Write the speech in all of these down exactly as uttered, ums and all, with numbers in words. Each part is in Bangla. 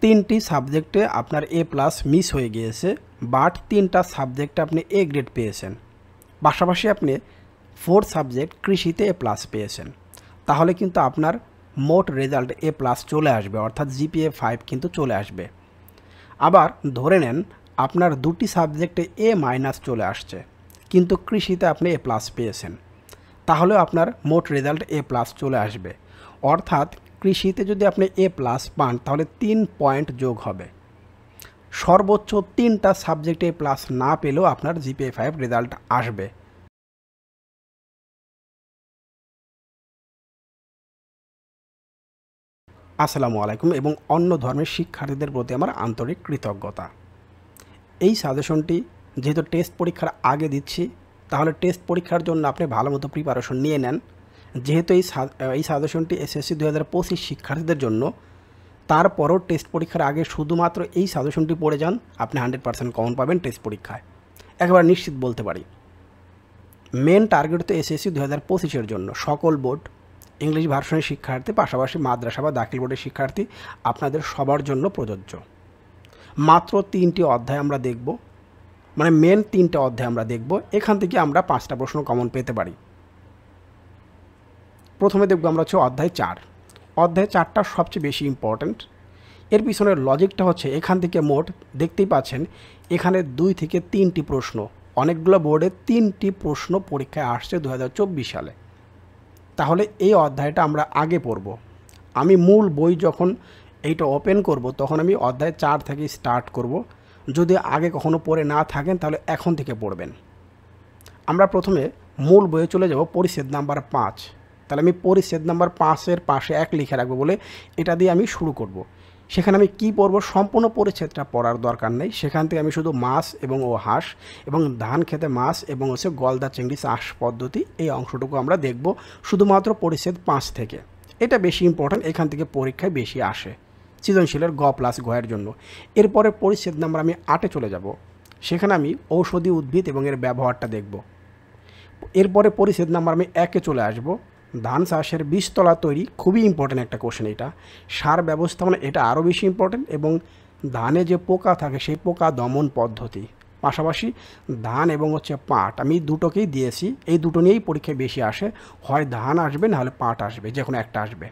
তিনটি সাবজেক্টে আপনার এ প্লাস মিস হয়ে গিয়েছে, বাট তিনটা সাবজেক্টে আপনি এ গ্রেড পেয়েছেন, পাশাপাশি আপনি ফোর সাবজেক্ট কৃষিতে এ প্লাস পেয়েছেন, তাহলে কিন্তু আপনার মোট রেজাল্ট এ প্লাস চলে আসবে, অর্থাৎ জিপিএ ফাইভ কিন্তু চলে আসবে। আবার ধরে নেন আপনার দুটি সাবজেক্টে এ মাইনাস চলে আসছে, কিন্তু কৃষিতে আপনি এ প্লাস পেয়েছেন, তাহলেও আপনার মোট রেজাল্ট এ প্লাস চলে আসবে। অর্থাৎ কৃষিতে যদি আপনি এ প্লাস পান তাহলে তিন পয়েন্ট যোগ হবে। সর্বোচ্চ তিনটা সাবজেক্টে এ প্লাস না পেলেও আপনার জিপিএ ফাইভ রেজাল্ট আসবে। আসসালামু আলাইকুম এবং অন্য ধর্মের শিক্ষার্থীদের প্রতি আমার আন্তরিক কৃতজ্ঞতা। এই সাজেশনটি যেহেতু টেস্ট পরীক্ষার আগে দিচ্ছি, তাহলে টেস্ট পরীক্ষার জন্য আপনি ভালো মতো প্রিপারেশন নিয়ে নেন। যেহেতু এই এই সাজেশনটি এসএসসি দুই হাজার পঁচিশ শিক্ষার্থীদের জন্য, তারপরও টেস্ট পরীক্ষার আগে শুধুমাত্র এই সাজেশনটি পড়ে যান, আপনি হান্ড্রেড পার্সেন্ট কমন পাবেন টেস্ট পরীক্ষায়, একেবারে নিশ্চিত বলতে পারি। মেন টার্গেট তো এসএসসি দুই হাজার পঁচিশের জন্য সকল বোর্ড, ইংলিশ ভার্সনের শিক্ষার্থী, পাশাপাশি মাদ্রাসা বা দাখিল বোর্ডের শিক্ষার্থী, আপনাদের সবার জন্য প্রযোজ্য। মাত্র তিনটি অধ্যায় আমরা দেখব, মানে মেন তিনটে অধ্যায় আমরা দেখব, এখান থেকে আমরা পাঁচটা প্রশ্ন কমন পেতে পারি। প্রথমে দেখব আমরা হচ্ছে অধ্যায় চার। অধ্যায় চারটা সবচেয়ে বেশি ইম্পর্ট্যান্ট। এর পিছনের লজিকটা হচ্ছে এখান থেকে মোট দেখতেই পাচ্ছেন এখানে দুই থেকে তিনটি প্রশ্ন, অনেকগুলো বোর্ডে তিনটি প্রশ্ন পরীক্ষায় আসছে দু হাজার চব্বিশ সালে। তাহলে এই অধ্যায়টা আমরা আগে পড়ব। আমি মূল বই যখন এইটা ওপেন করব তখন আমি অধ্যায় চার থেকে স্টার্ট করব। যদি আগে কখনো পড়ে না থাকেন তাহলে এখন থেকে পড়বেন। আমরা প্রথমে মূল বইয়ে চলে যাব পরিচ্ছেদ নাম্বার পাঁচ। তাহলে আমি পরিচ্ছেদ নাম্বার পাঁচের পাশে এক লিখে রাখবো বলে এটা দিয়ে আমি শুরু করব। সেখানে আমি কি পড়ব সম্পূর্ণ পরিচ্ছেদটা পড়ার দরকার নেই। সেখান থেকে আমি শুধু মাছ এবং ও হাঁস এবং ধান খেতে মাছ এবং হচ্ছে গলদা চিংড়ি চাষ পদ্ধতি, এই অংশটুকু আমরা দেখব শুধুমাত্র পরিচ্ছেদ পাঁচ থেকে। এটা বেশি ইম্পর্ট্যান্ট, এখান থেকে পরীক্ষায় বেশি আসে সৃজনশীলের গ প্লাস গয়ের জন্য। এরপরে পরিচ্ছেদ নাম্বার আমি আটে চলে যাব, সেখানে আমি ঔষধি উদ্ভিদ এবং এর ব্যবহারটা দেখব। এরপরে পরিচ্ছেদ নাম্বার আমি একে চলে আসব, ধান চাষের বীজতলা তৈরি, খুবই ইম্পর্ট্যান্ট একটা কোশ্চেন এটা। সার ব্যবস্থাপনা, এটা আরও বেশি ইম্পর্ট্যান্ট, এবং ধানে যে পোকা থাকে সেই পোকা দমন পদ্ধতি, পাশাপাশি ধান এবং হচ্ছে পাট, আমি দুটোকেই দিয়েছি, এই দুটো নিয়েই পরীক্ষায় বেশি আসে, হয় ধান আসবে নাহলে পাট আসবে, যে কোনো একটা আসবে।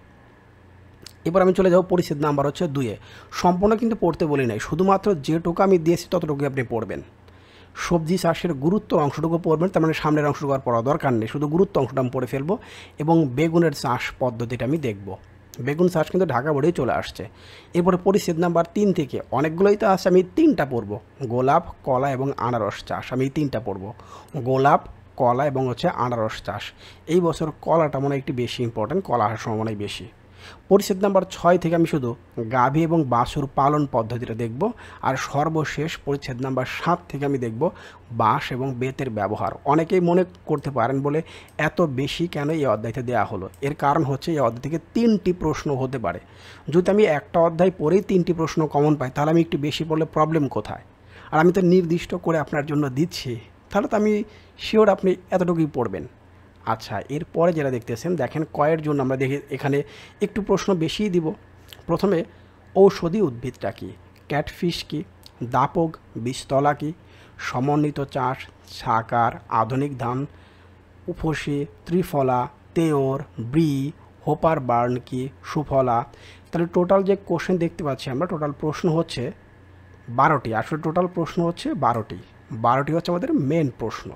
এবার আমি চলে যাব পরিচ্ছেদ নাম্বার হচ্ছে দুইয়ে। সম্পূর্ণ কিন্তু পড়তে বলি নাই, শুধুমাত্র যেটুকু আমি দিয়েছি ততটুকুই আপনি পড়বেন। সবজি চাষের গুরুত্ব অংশটুকু পড়বেন, তার মানে সামনের অংশটুকু আর পড়া দরকার নেই, শুধু গুরুত্ব অংশটা আমি পড়ে ফেলবো। এবং বেগুনের চাষ পদ্ধতিটা আমি দেখব। বেগুন চাষ কিন্তু ঢাকা বোর্ডেই চলে আসছে। এরপরে পরিচ্ছেদ নাম্বার তিন থেকে অনেকগুলোই তো আছে, আমি তিনটা পড়ব, গোলাপ, কলা এবং আনারস চাষ, আমি তিনটা পড়ব। গোলাপ, কলা এবং হচ্ছে আনারস চাষ। এই বছর কলাটা মনে হয় একটু বেশি ইম্পর্ট্যান্ট, কলা আসার সম্ভাবনাই বেশি। পরিচ্ছেদ নাম্বার ছয় থেকে আমি শুধু গাভী এবং বাছুর পালন পদ্ধতিটা দেখব। আর সর্বশেষ পরিচ্ছেদ নাম্বার সাত থেকে আমি দেখব বাঁশ এবং বেতের ব্যবহার। অনেকেই মনে করতে পারেন বলে এত বেশি কেন এই অধ্যায়তে দেওয়া হলো, এর কারণ হচ্ছে এই অধ্যায় থেকে তিনটি প্রশ্ন হতে পারে। যদি আমি একটা অধ্যায় পড়েই তিনটি প্রশ্ন কমন পাই তাহলে আমি একটু বেশি পড়লে প্রবলেম কোথায়? আর আমি তো নির্দিষ্ট করে আপনার জন্য দিচ্ছি, তাহলে তো আমি শিওর আপনি এতটুকুই পড়বেন। আচ্ছা, এরপরে যেটা দেখতেছেন, দেখেন কয়ের জন্য আমরা দেখি এখানে একটু প্রশ্ন বেশিই দিব। প্রথমে ঔষধি উদ্ভিদটা কী, ক্যাটফিশ কী, দাপক বীজতলা কী, সমন্বিত চাষ, সাকার, আধুনিক ধান, উফসি, ত্রিফলা, তেওর, ব্রি, হোপার বার্ন কী, সুফলা। তাহলে টোটাল যে কোশ্চেন দেখতে পাচ্ছি আমরা, টোটাল প্রশ্ন হচ্ছে বারোটি। আসলে টোটাল প্রশ্ন হচ্ছে বারোটি। বারোটি হচ্ছে আমাদের মেন প্রশ্ন।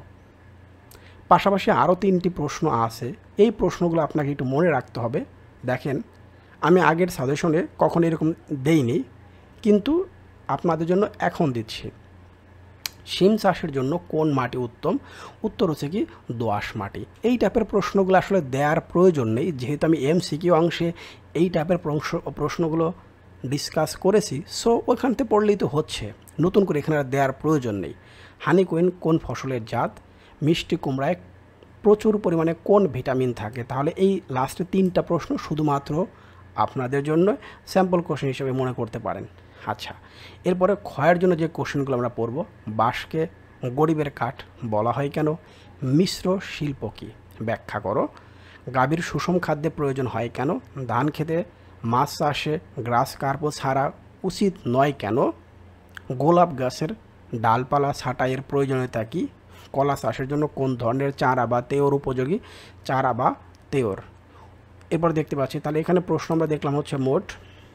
পাশাপাশি আরও তিনটি প্রশ্ন আছে, এই প্রশ্নগুলো আপনাকে একটু মনে রাখতে হবে। দেখেন, আমি আগের সাজেশনে কখনো এরকম দেইনি, কিন্তু আপনাদের জন্য এখন দিচ্ছি। শিম চাষের জন্য কোন মাটি উত্তম? উত্তর হচ্ছে কি দোআঁশ মাটি। এই টাইপের প্রশ্নগুলো আসলে দেওয়ার প্রয়োজন নেই, যেহেতু আমি এমসিকিউ অংশে এই টাইপের প্রশ্নগুলো ডিসকাস করেছি, সো ওইখান থেকে পড়লেই তো হচ্ছে, নতুন করে এখানে আর দেওয়ার প্রয়োজন নেই। হানিকুইন কোন ফসলের জাত? মিষ্টি কুমড়ায় প্রচুর পরিমাণে কোন ভিটামিন থাকে? তাহলে এই লাস্টে তিনটা প্রশ্ন শুধুমাত্র আপনাদের জন্য স্যাম্পল কোশ্চেন হিসেবে মনে করতে পারেন। আচ্ছা, এরপরে ক্ষয়ের জন্য যে কোশ্চেনগুলো আমরা পড়ব, বাঁশকে গরিবের কাঠ বলা হয় কেন? মিশ্র শিল্প কী ব্যাখ্যা করো। গাভীর সুষম খাদ্যের প্রয়োজন হয় কেন? ধান খেতে মাছ চাষে গ্রাস কার্প ছাড়া উচিত নয় কেন? গোলাপ গাছের ডালপালা ছাঁটাইয়ের প্রয়োজনীয়তা কী? কলা চাষের জন্য কোন ধরনের চারা বা তেওর উপযোগী? চারা বা তেওর। এরপর দেখতে পাচ্ছি তাহলে এখানে প্রশ্ন আমরা দেখলাম হচ্ছে মোট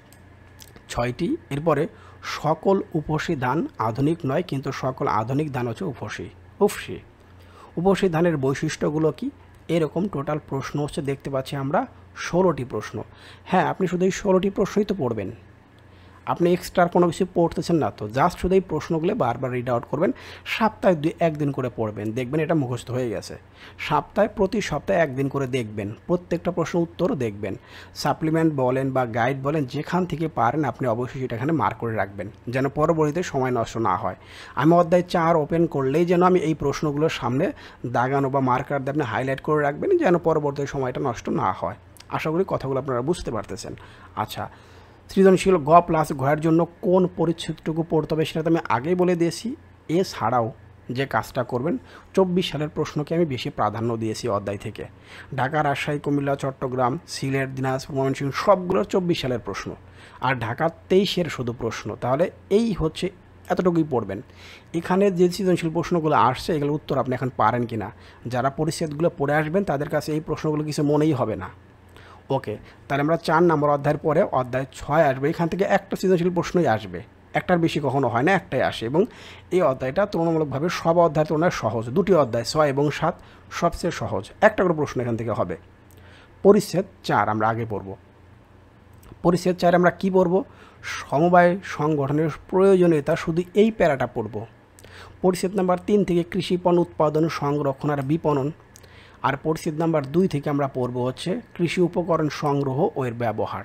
ছয়টি। এরপরে সকল উপসী ধান আধুনিক নয়, কিন্তু সকল আধুনিক ধান হচ্ছে উপসী উফসী। উপসী ধানের বৈশিষ্ট্যগুলো কি? এরকম টোটাল প্রশ্ন হচ্ছে দেখতে পাচ্ছি আমরা ষোলোটি প্রশ্ন। হ্যাঁ, আপনি শুধু এই ষোলোটি প্রশ্নই তো পড়বেন, আপনি এক্সট্রা কোনো কিছু পড়তেছেন না তো, জাস্ট শুধু এই প্রশ্নগুলো বারবার রিড আউট করবেন। সপ্তাহে দুই একদিন করে পড়বেন, দেখবেন এটা মুখস্থ হয়ে গেছে। সপ্তাহে প্রতি সপ্তাহে একদিন করে দেখবেন, প্রত্যেকটা প্রশ্ন উত্তরও দেখবেন। সাপ্লিমেন্ট বলেন বা গাইড বলেন, যেখান থেকে পারেন আপনি অবশ্যই সেটা এখানে মার্ক করে রাখবেন, যেন পরবর্তীতে সময় নষ্ট না হয়। আমি অধ্যায় চার ওপেন করলেই যেন আমি এই প্রশ্নগুলোর সামনে দাগানো বা মার্কার দিয়ে আপনি হাইলাইট করে রাখবেন, যেন পরবর্তী সময়টা নষ্ট না হয়। আশা করি কথাগুলো আপনারা বুঝতে পারতেছেন। আচ্ছা, সৃজনশীল গ প্লাস ঘয়ের জন্য কোন পরিচ্ছেদটুকু পড়তে হবে সেটা তো আমি আগেই বলে দিয়েছি। এছাড়াও যে কাজটা করবেন, চব্বিশ সালের প্রশ্নকে আমি বেশি প্রাধান্য দিয়েছি অধ্যায় থেকে। ঢাকা, রাজশাহী, কুমিল্লা, চট্টগ্রাম, সিলেট, দিনাজপুর, ময়মনসিংহ সবগুলো চব্বিশ সালের প্রশ্ন, আর ঢাকা তেইশের শুধু প্রশ্ন। তাহলে এই হচ্ছে এতটুকুই পড়বেন। এখানে যে সৃজনশীল প্রশ্নগুলো আসছে এগুলোর উত্তর আপনি এখন পারেন কি না। যারা পরিচ্ছেদগুলো পড়ে আসবেন তাদের কাছে এই প্রশ্নগুলো কিছু মনেই হবে না। ওকে, তাহলে আমরা চার নম্বর অধ্যায়ের পরে অধ্যায় ছয় আসবে। এখান থেকে একটা সৃজনশীল প্রশ্নই আসবে, একটার বেশি কখনো হয় না, একটাই আসে। এবং এই অধ্যায়টা তুলনামূলকভাবে সব অধ্যায়ের তুলনায় সহজ। দুটি অধ্যায় ছয় এবং সাত সবচেয়ে সহজ, একটা করে প্রশ্ন এখান থেকে হবে। পরিচ্ছেদ চার আমরা আগে পড়ব। পরিচ্ছেদ চার আমরা কি পড়ব? সমবায় সংগঠনের প্রয়োজনীয়তা, শুধু এই প্যারাটা পড়ব। পরিচ্ছেদ নাম্বার তিন থেকে কৃষি পণ্য উৎপাদন, সংরক্ষণ আর বিপণন। আর পরিচ্ছেদ নাম্বার দুই থেকে আমরা পড়ব হচ্ছে কৃষি উপকরণ সংগ্রহ ও এর ব্যবহার।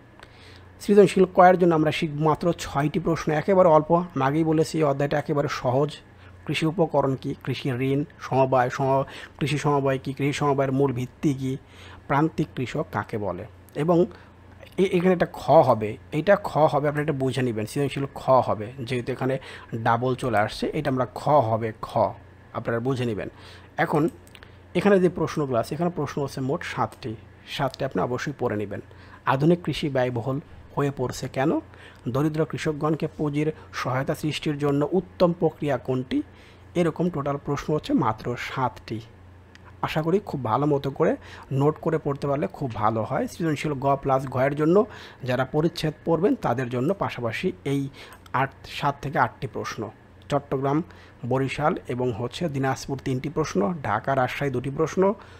সৃজনশীল কয়ের জন্য আমরা শিখব মাত্র ছয়টি প্রশ্ন, একেবারে অল্প। আমি আগেই বলেছি এই অধ্যায়টা একেবারে সহজ। কৃষি উপকরণ কী, কৃষি ঋণ, সমবায়, কৃষি সমবায় কী, কৃষি সমবায়ের মূল ভিত্তি কী, প্রান্তিক কৃষক কাকে বলে। এবং এখানে একটা খ হবে, এইটা খ হবে, আপনি এটা বুঝে নেবেন। সৃজনশীল খ হবে, যেহেতু এখানে ডাবল চলে আসছে, এটা আমরা খ হবে, খ আপনারা বুঝে নেবেন। এখন এখানে যে প্রশ্নগুলো আছে, এখানে প্রশ্ন হচ্ছে মোট সাতটি। সাতটি আপনি অবশ্যই পড়ে নেবেন। আধুনিক কৃষি ব্যয়বহুল হয়ে পড়ছে কেন? দরিদ্র কৃষকগণকে পুঁজির সহায়তা সৃষ্টির জন্য উত্তম প্রক্রিয়া কোনটি? এরকম টোটাল প্রশ্ন হচ্ছে মাত্র সাতটি। আশা করি খুব ভালো মতো করে নোট করে পড়তে পারলে খুব ভালো হয়। সৃজনশীল গ প্লাস ঘয়ের জন্য যারা পরিচ্ছেদ পড়বেন তাদের জন্য পাশাপাশি এই আট সাত থেকে আটটি প্রশ্ন। চট্টগ্রাম, বরিশাল এবং হচ্ছে দিনাজপুর তিনটি প্রশ্ন, ঢাকা, রাজশাহী দুটি প্রশ্ন,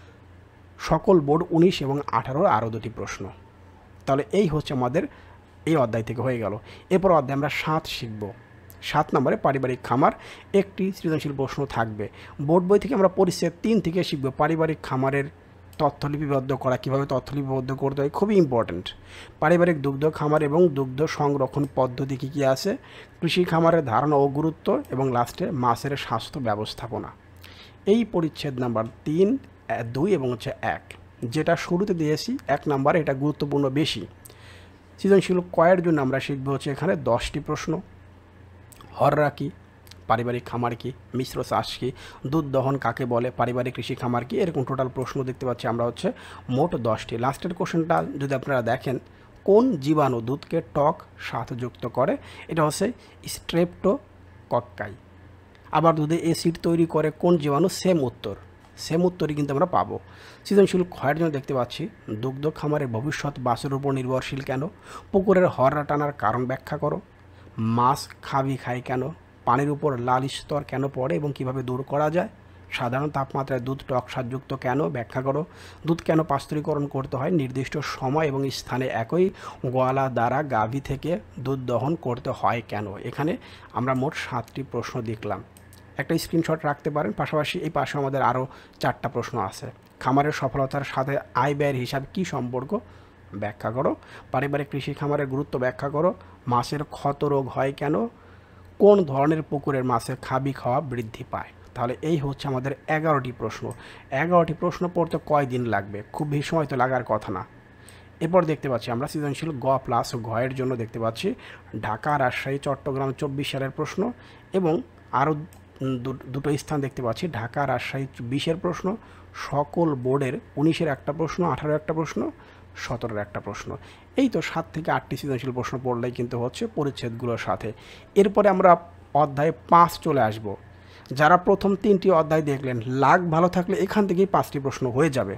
সকল বোর্ড উনিশ এবং আঠারোর আরও দুটি প্রশ্ন। তাহলে এই হচ্ছে আমাদের এই অধ্যায় থেকে হয়ে গেল। এরপর অধ্যায় আমরা সাত শিখব। সাত নম্বরে পারিবারিক খামার, একটি সৃজনশীল প্রশ্ন থাকবে। বোর্ড বই থেকে আমরা পরিচ্ছেদ তিন থেকে শিখব পারিবারিক খামারের তথ্য লিপিবদ্ধ করা, কীভাবে তথ্য লিপিবদ্ধ করতে হয়, খুবই ইম্পর্ট্যান্ট। পারিবারিক দুগ্ধ খামার এবং দুগ্ধ সংরক্ষণ পদ্ধতি কী কী আছে, কৃষি খামারের ধারণা ও গুরুত্ব, এবং লাস্টে মাছের স্বাস্থ্য ব্যবস্থাপনা। এই পরিচ্ছেদ নাম্বার তিন, দুই এবং হচ্ছে এক, যেটা শুরুতে দিয়েছি এক নাম্বার, এটা গুরুত্বপূর্ণ বেশি। সৃজনশীল কয়ের জন্য আমরা শিখবো হচ্ছে এখানে দশটি প্রশ্ন। হররা কী, পারিবারিক খামার কী, মিশ্র চাষ কী, দুধ দহন কাকে বলে, পারিবারিক কৃষি খামার কী, এরকম টোটাল প্রশ্ন দেখতে পাচ্ছি আমরা হচ্ছে মোট দশটি। লাস্টের কোশ্চেনটা যদি আপনারা দেখেন, কোন জীবাণু দুধকে টক স্বাদযুক্ত করে? এটা হচ্ছে স্ট্রেপ্টোকক্কাই। আবার দুধে অ্যাসিড তৈরি করে কোন জীবাণু? সেম উত্তর, সেম উত্তরই কিন্তু আমরা পাবো। সৃজনশীল ক্ষয়ের জন্য দেখতে পাচ্ছি দুগ্ধ খামারের ভবিষ্যৎ বাছুরের উপর নির্ভরশীল কেন? পুকুরের হররা টানার কারণ ব্যাখ্যা করো। মাছ খাবি খায় কেন? পানির উপর লাল স্তর কেন পড়ে এবং কিভাবে দূর করা যায়? সাধারণ তাপমাত্রায় দুধ টক স্বাদযুক্ত কেন? ব্যাখ্যা করো। দুধ কেন পাস্তুরীকরণ করতে হয়? নির্দিষ্ট সময় এবং স্থানে একই গোয়ালা দ্বারা গাভী থেকে দুধ দহন করতে হয় কেন? এখানে আমরা মোট সাতটি প্রশ্ন দেখলাম, একটা স্ক্রিনশট রাখতে পারেন। পাশাপাশি এই পাশে আমাদের আরও চারটা প্রশ্ন আছে। খামারের সফলতার সাথে আয় ব্যয়ের হিসাব কী সম্পর্ক? ব্যাখ্যা করো। পারিবারিক কৃষি খামারের গুরুত্ব ব্যাখ্যা করো। মাছের ক্ষত রোগ হয় কেন? কোন ধরনের পুকুরের মাছের খাবি খাওয়া বৃদ্ধি পায়? তাহলে এই হচ্ছে আমাদের এগারোটি প্রশ্ন। এগারোটি প্রশ্ন পড়তে কয় দিন লাগবে? খুব বেশি সময় তো লাগার কথা না। এরপর দেখতে পাচ্ছি আমরা সৃজনশীল গ প্লাস ঘয়ের জন্য দেখতে পাচ্ছি ঢাকা, রাজশাহী, চট্টগ্রাম চব্বিশ সালের প্রশ্ন, এবং আরও দুটো স্থান দেখতে পাচ্ছি ঢাকা, রাজশাহী বিশের প্রশ্ন, সকল বোর্ডের উনিশের একটা প্রশ্ন, আঠারো একটা প্রশ্ন, সতেরোর একটা প্রশ্ন। এই তো সাত থেকে আটটি সৃজনশীল প্রশ্ন পড়লেই কিন্তু হচ্ছে পরিচ্ছেদগুলোর সাথে। এরপরে আমরা অধ্যায় পাঁচ চলে আসব। যারা প্রথম তিনটি অধ্যায় দেখলেন, লাগ ভালো থাকলে এখান থেকেই পাঁচটি প্রশ্ন হয়ে যাবে।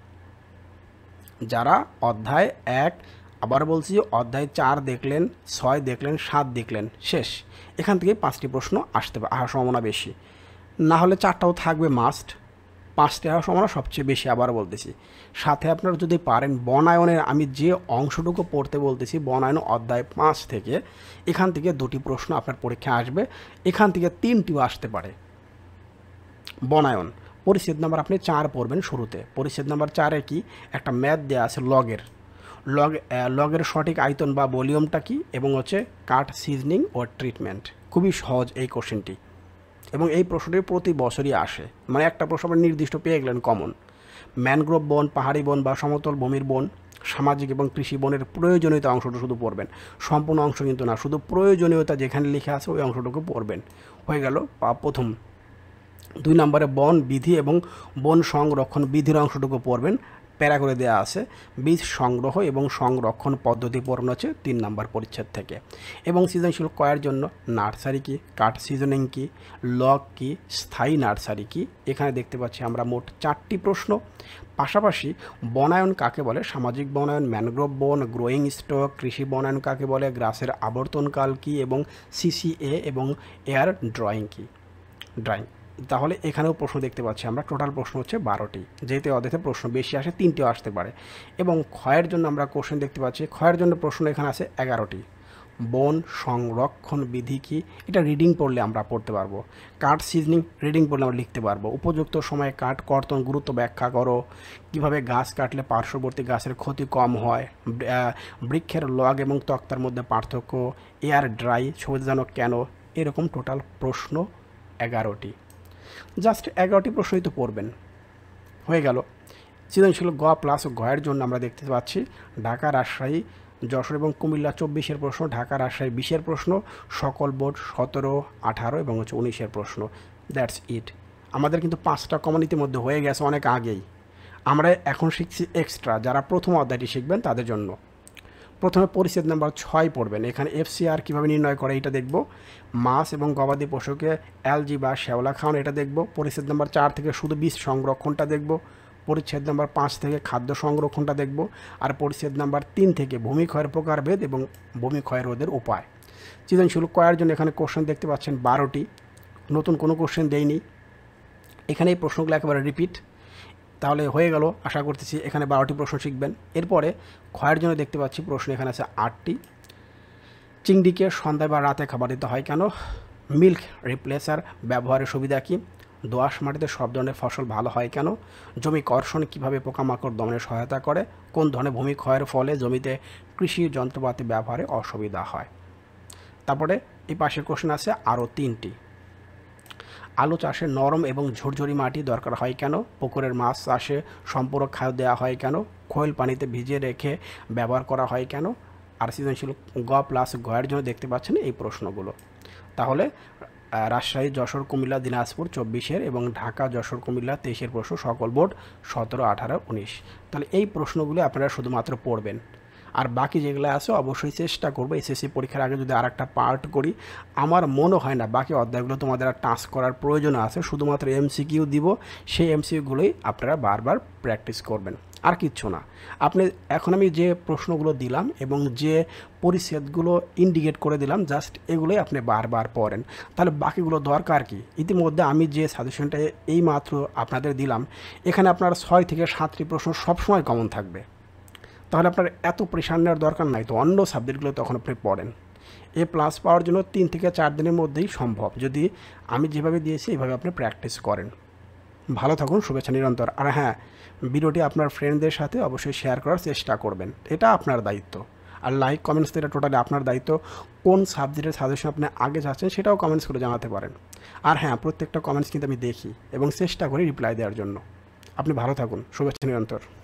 যারা অধ্যায় এক, আবার বলছি অধ্যায় চার দেখলেন, ছয় দেখলেন, সাত দেখলেন, শেষ, এখান থেকেই পাঁচটি প্রশ্ন আসতে আসার সম্ভাবনা বেশি। না হলে চারটাও থাকবে মাস্ট, পাঁচটি আসার সম্ভাবনা সবচেয়ে বেশি। আবার বলতেছি, সাথে আপনারা যদি পারেন বনায়নের, আমি যে অংশটুকু পড়তে বলতেছি বনায়ন অধ্যায় পাঁচ থেকে, এখান থেকে দুটি প্রশ্ন আপনার পরীক্ষায় আসবে, এখান থেকে তিনটিও আসতে পারে। বনায়ন পরিচ্ছেদ নাম্বার আপনি চার পড়বেন শুরুতে। পরিচ্ছেদ নাম্বার চারে কি একটা ম্যাথ দেওয়া আছে লগের, লগ লগের সঠিক আয়তন বা ভলিউমটা কি, এবং হচ্ছে কাট সিজনিং ও ট্রিটমেন্ট। খুবই সহজ এই কোশ্চেনটি, এবং এই প্রশ্নটি প্রতি বছরই আসে, মানে একটা প্রশ্ন আপনি নির্দিষ্ট পেয়ে গেলেন কমন। ম্যানগ্রোভ বন, পাহাড়ি বন বা সমতল ভূমির বন, সামাজিক এবং কৃষি বনের প্রয়োজনীয়তা অংশটা শুধু পড়বেন, সম্পূর্ণ অংশ কিন্তু না, শুধু প্রয়োজনীয়তা যেখানে লেখা আছে ওই অংশটুকু পড়বেন। হয়ে গেল প্রথম। দুই নম্বরে বন বিধি এবং বন সংরক্ষণ বিধির অংশটুকু পড়বেন, প্যারা করে দেওয়া আছে। বীজ সংগ্রহ এবং সংরক্ষণ পদ্ধতি পড়ানো হচ্ছে তিন নম্বর পরিচ্ছেদ থেকে। এবং সৃজনশীল কয়ের জন্য নার্সারি কি, কাঠ সিজনিং কি, লগ কি, স্থায়ী নার্সারি কি, এখানে দেখতে পাচ্ছি আমরা মোট চারটি প্রশ্ন। পাশাপাশি বনায়ন কাকে বলে, সামাজিক বনায়ন, ম্যানগ্রোভ বন, গ্রোয়িং স্টক, কৃষি বনায়ন কাকে বলে, গ্রাসের আবর্তনকাল কি, এবং সিসিএ এবং এয়ার ড্রয়িং কি, ড্রয়িং। তাহলে এখানেও প্রশ্ন দেখতে পাচ্ছি আমরা, টোটাল প্রশ্ন হচ্ছে বারোটি, যেহেতু অধ্যায়তে প্রশ্ন বেশি আসে তিনটেও আসতে পারে। এবং ক্ষয়ের জন্য আমরা কোশ্চেন দেখতে পাচ্ছি, ক্ষয়ের জন্য প্রশ্ন এখানে আছে এগারোটি। বন সংরক্ষণ বিধি কি, এটা রিডিং পড়লে আমরা পড়তে পারবো। কাঠ সিজনিং রিডিং পড়লে আমরা লিখতে পারবো। উপযুক্ত সময়ে কাঠ কর্তন গুরুত্ব ব্যাখ্যা করো, কিভাবে গাছ কাটলে পার্শ্ববর্তী গাছের ক্ষতি কম হয়, বৃক্ষের লগ এবং তক্তার মধ্যে পার্থক্য, এয়ার ড্রাই সুবিধাজনক কেন, এরকম টোটাল প্রশ্ন এগারোটি। জাস্ট এগারোটি প্রশ্নই তো পড়বেন, হয়ে গেল। সৃজনশীল গ প্লাস গয়ের জন্য আমরা দেখতে পাচ্ছি ঢাকা, রাজশাহী, যশোর এবং কুমিল্লা চব্বিশের প্রশ্ন, ঢাকা রাজশাহী বিশের প্রশ্ন, সকল বোর্ড সতেরো, আঠারো এবং হচ্ছে উনিশের প্রশ্ন। That's it. আমাদের কিন্তু পাঁচটা কমন ইতিমধ্যে হয়ে গেছে অনেক আগেই। আমরা এখন শিখছি এক্সট্রা, যারা প্রথম অধ্যায়টি শিখবেন তাদের জন্য। প্রথমে পরিচ্ছেদ নাম্বার ছয় পড়বেন। এখানে এফসিআর কীভাবে নির্ণয় করে এটা দেখব। মাছ এবং গবাদি পশুকে অ্যালজি বা শ্যাওলা খাওয়ানো এটা দেখব। পরিচ্ছেদ নাম্বার চার থেকে শুধু বীজ সংরক্ষণটা দেখব। পরিচ্ছেদ নাম্বার পাঁচ থেকে খাদ্য সংরক্ষণটা দেখব। আর পরিচ্ছেদ নাম্বার তিন থেকে ভূমিক্ষয়ের প্রকারভেদ এবং ভূমিক্ষয় রোধের উপায়। সৃজনশীল কয়ের জন্য এখানে কোশ্চেন দেখতে পাচ্ছেন বারোটি, নতুন কোনো কোশ্চেন দেয়নি। এখানে এই প্রশ্নগুলো একেবারে রিপিট, তাহলে হয়ে গেল। আশা করতেছি এখানে বারোটি প্রশ্ন শিখবেন। এরপরে ক্ষয়ের জন্য দেখতে পাচ্ছি প্রশ্ন এখানে আছে আটটি। চিংড়িকে সন্ধ্যায় বা রাতে খাবার দিতে হয় কেন, মিল্ক রিপ্লেসার ব্যবহারের সুবিধা কী, দোআঁশ মাটিতে সব ধরনের ফসল ভালো হয় কেন, জমি কর্ষণ কীভাবে পোকামাকড় দমনে সহায়তা করে, কোন ধরনের ভূমিক্ষয়ের ফলে জমিতে কৃষি যন্ত্রপাতি ব্যবহারে অসুবিধা হয়। তারপরে এই পাশের কোশ্চেন আছে আরও তিনটি। আলু চাষে নরম এবং ঝুরঝুরি মাটি দরকার হয় কেন, পুকুরের মাছ চাষে সম্পূরক খাদ্য দেওয়া হয় কেন, খৈল পানিতে ভিজিয়ে রেখে ব্যবহার করা হয় কেন। আর সৃজনশীল গ প্লাস গয়ের জন্য দেখতে পাচ্ছেন এই প্রশ্নগুলো। তাহলে রাজশাহী, যশোর, কুমিল্লা, দিনাজপুর চব্বিশের এবং ঢাকা, যশোর, কুমিল্লা তেইশের প্রশ্ন, সকল বোর্ড সতেরো, আঠারো, উনিশ। তাহলে এই প্রশ্নগুলো আপনারা শুধুমাত্র পড়বেন, আর বাকি যেগুলো আছে অবশ্যই চেষ্টা করবো এসএসসি পরীক্ষার আগে যদি আর একটা পার্ট করি। আমার মনে হয় না বাকি অধ্যায়গুলো তোমাদের আর টাচ করার প্রয়োজন আছে, শুধুমাত্র এমসিকিউ দিব, সেই এমসিকিউগুলোই আপনারা বারবার প্র্যাকটিস করবেন, আর কিচ্ছু না। আপনি এখন আমি যে প্রশ্নগুলো দিলাম এবং যে পরিচ্ছেদগুলো ইন্ডিকেট করে দিলাম, জাস্ট এগুলোই আপনি বারবার পড়েন, তাহলে বাকিগুলো দরকার কি। ইতিমধ্যে আমি যে সাজেশনটা এই মাত্র আপনাদের দিলাম, এখানে আপনার ছয় থেকে সাতটি প্রশ্ন সবসময় কমন থাকবে, তাহলে আপনার এত প্রেশার নেওয়ার দরকার নাই। তো অন্য সাবজেক্টগুলো তখন আপনি পড়েন। এ প্লাস পাওয়ার জন্য তিন থেকে চার দিনের মধ্যেই সম্ভব, যদি আমি যেভাবে দিয়েছি এইভাবে আপনি প্র্যাকটিস করেন। ভালো থাকুন, শুভেচ্ছা নিরন্তর। আর হ্যাঁ, ভিডিওটি আপনার ফ্রেন্ডদের সাথে অবশ্যই শেয়ার করার চেষ্টা করবেন, এটা আপনার দায়িত্ব। আর লাইক কমেন্টস তো এটা টোটালি আপনার দায়িত্ব। কোন সাবজেক্টের সাজেশন আপনি আগে যাচ্ছেন সেটাও কমেন্টস করে জানাতে পারেন। আর হ্যাঁ, প্রত্যেকটা কমেন্টস কিন্তু আমি দেখি এবং চেষ্টা করি রিপ্লাই দেওয়ার জন্য। আপনি ভালো থাকুন, শুভেচ্ছা নিরন্তর।